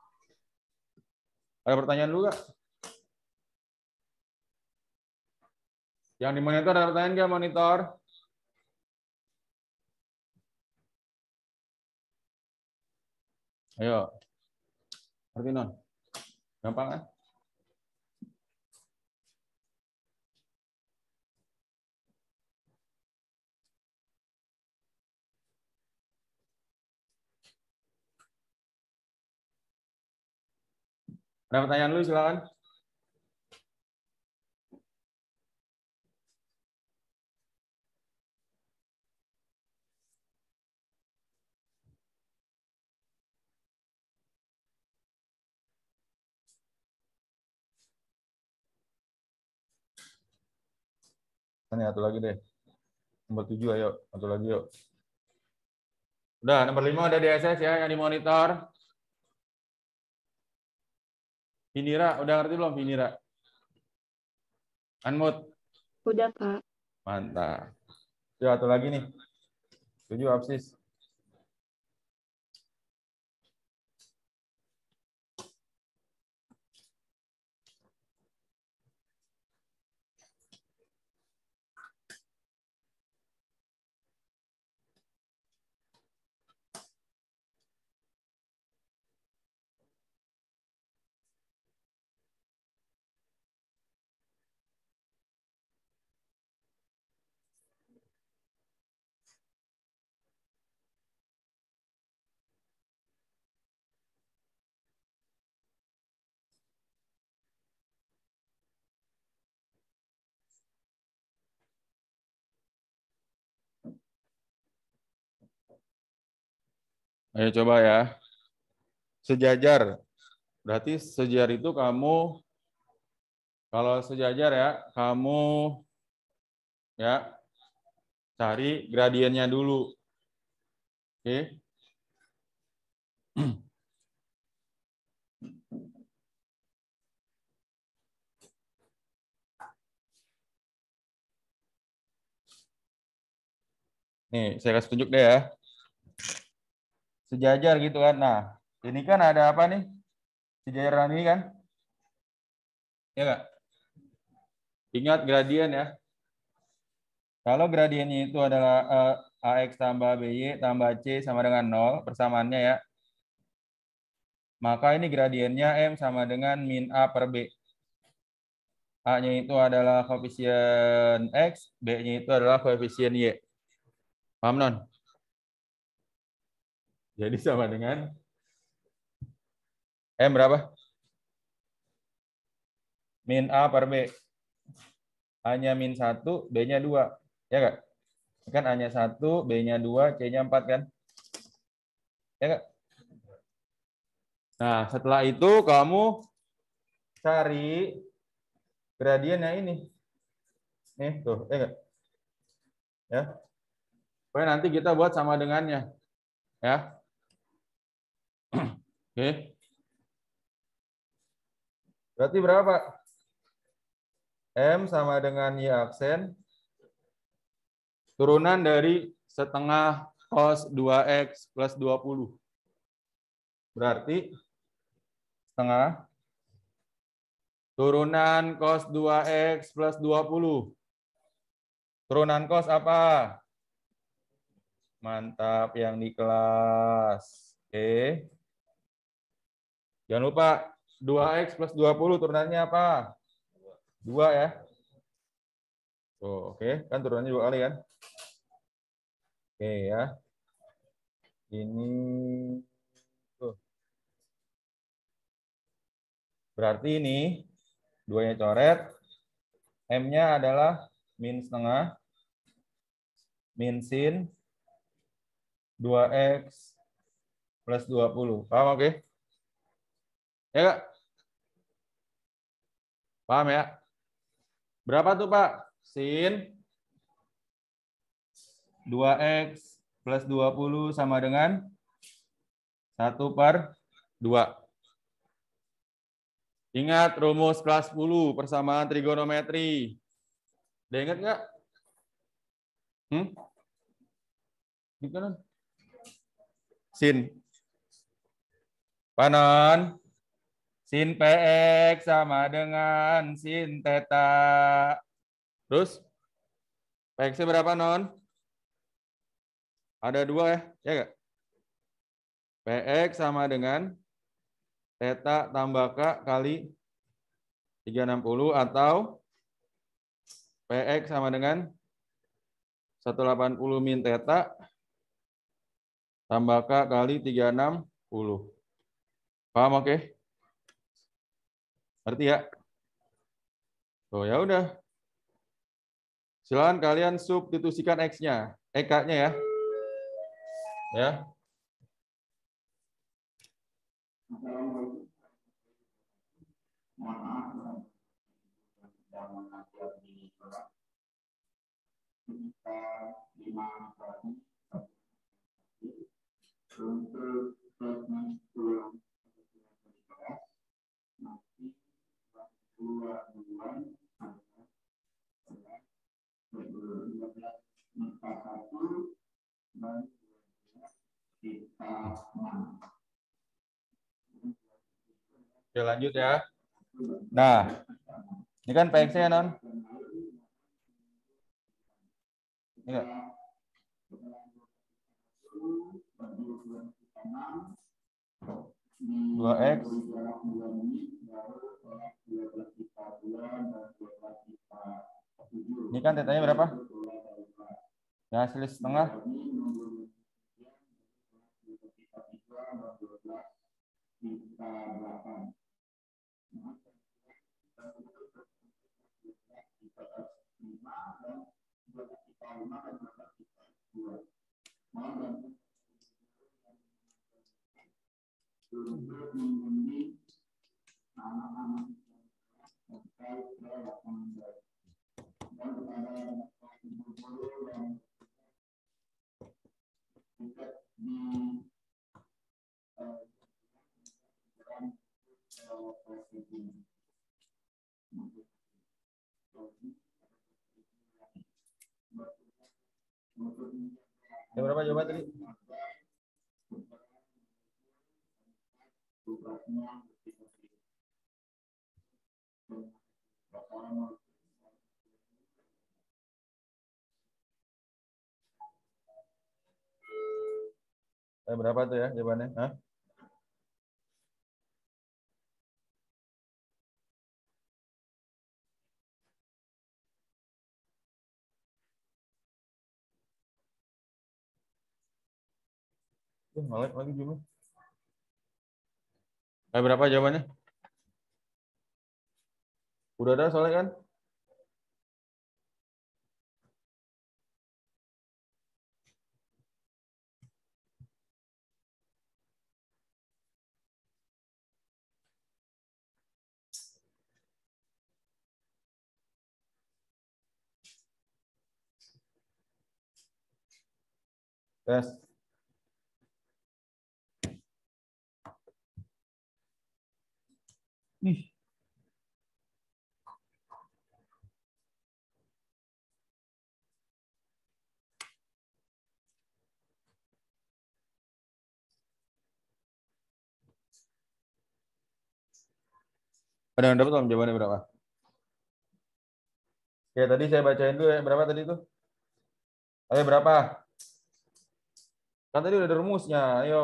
Ada pertanyaan dulu nggak? Yang di monitor ada pertanyaan nggak, monitor? Ayo. Ngerti, Non? Gampang kan? Ada pertanyaan dulu, silakan. Ini satu lagi deh. Nomor 7, ayo. Satu lagi, yuk. Udah, nomor 5 ada DSS ya, yang dimonitor. Vinira, udah ngerti belum, Vinira? Unmute. Udah, Pak. Mantap. Yuk, satu lagi nih. 7, absis. Ayo coba ya. Sejajar. Berarti sejajar itu kamu, kalau sejajar ya, kamu ya cari gradiennya dulu. Oke. Nih, saya kasih tunjuk deh ya. Sejajar gitu kan. Nah, ini kan ada apa nih? Sejajaran ini kan? Ya nggak? Ingat gradien ya. Kalau gradiennya itu adalah AX tambah BY tambah C sama dengan 0, persamaannya ya. Maka ini gradiennya M sama dengan min A per B. A-nya itu adalah koefisien X, B-nya itu adalah koefisien Y. Paham, non? Jadi sama dengan M berapa? Min A per B. A-nya min 1, B-nya 2. Ya nggak? Kan A-nya 1, B-nya 2, C-nya 4 kan? Ya nggak? Nah, setelah itu kamu cari gradiennya ini. Nih, tuh, ya nggak? Ya. Pokoknya nanti kita buat sama dengannya. Ya. Oke. Berarti berapa? M sama dengan Y aksen. Turunan dari setengah cos 2X plus 20. Berarti setengah turunan cos 2X plus 20. Turunan cos apa? Mantap yang di kelas. Oke. Jangan lupa 2X plus 20 turunannya apa? 2 ya. Tuh, oke. Kan turunannya 2 kali kan? Oke ya. Ini tuh. Berarti ini 2-nya coret. M-nya adalah min setengah. Min sin 2X plus 20. Paham oke? Ya Kak? Paham ya? Berapa tuh Pak? Sin 2X plus 20 sama dengan 1/2. Ingat rumus kelas 10 persamaan trigonometri. Udah ingat nggak? Sin. Panon. Sin PX sama dengan sin theta. Terus? PX-nya berapa, Non? Ada 2 ya? Ya nggak? PX sama dengan theta tambah K kali 360 atau PX sama dengan 180 min theta tambah K kali 360. Paham oke? Ngerti ya? Oh ya udah. Silakan kalian substitusikan X-nya, K-nya ya. Ya. Oke, lanjut ya. Nah, ini kan PX-nya, Non. Ini 2X. Ini kan tetanya berapa? Yang hasil setengah. Ada berapa jawaban tadi? Ada berapa tuh ya jawabannya? Hah? Malek lagi jumlah. Ada berapa jawabannya? Udah ada soalnya kan? Tes. Nih. Ada yang dapat belum jawabannya berapa? Ya tadi saya bacain dulu ya. Berapa tadi itu? Ayo berapa? Kan tadi udah ada rumusnya. Ayo.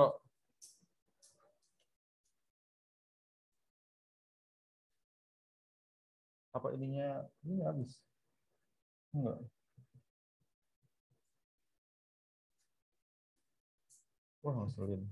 Apa ininya? Ini habis. Enggak. Wah, ngeselin.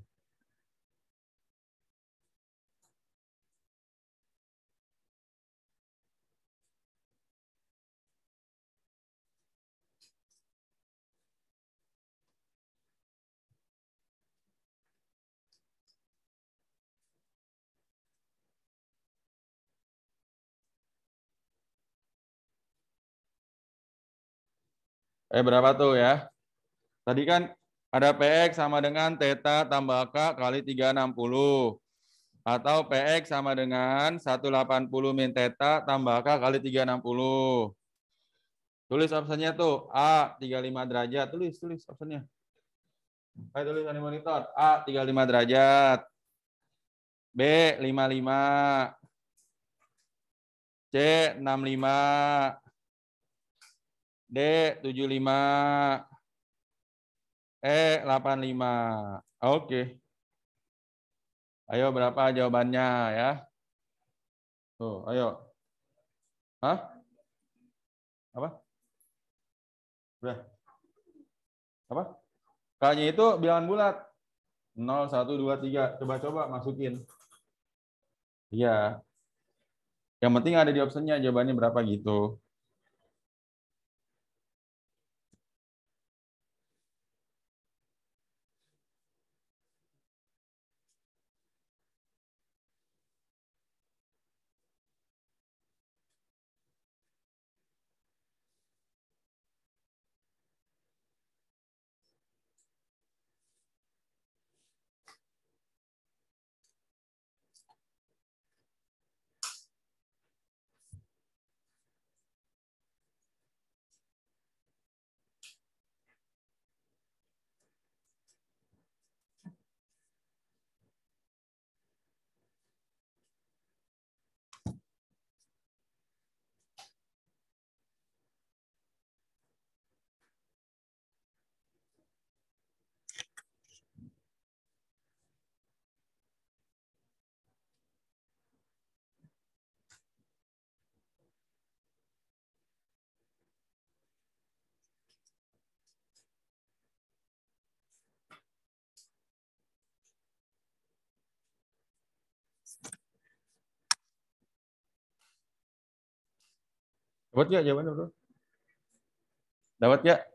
Berapa tuh ya? Tadi kan ada PX sama dengan theta tambah K kali 360. Atau PX sama dengan 180 min theta tambah K kali 360. Tulis opsinya tuh A 35 derajat. Tulis opsinya. Ayo tulis di monitor. A 35 derajat. B 55. C 65. D 75. E 85. Oke. Ayo berapa jawabannya ya? Tuh, ayo. Hah? Apa? Udah. Apa? K-nya itu bilangan bulat. 0, 1, 2, 3. Coba-coba masukin. Iya. Yang penting ada di opsinya jawabannya berapa gitu. Dapat ya jawabannya, Bro? Dapat ya?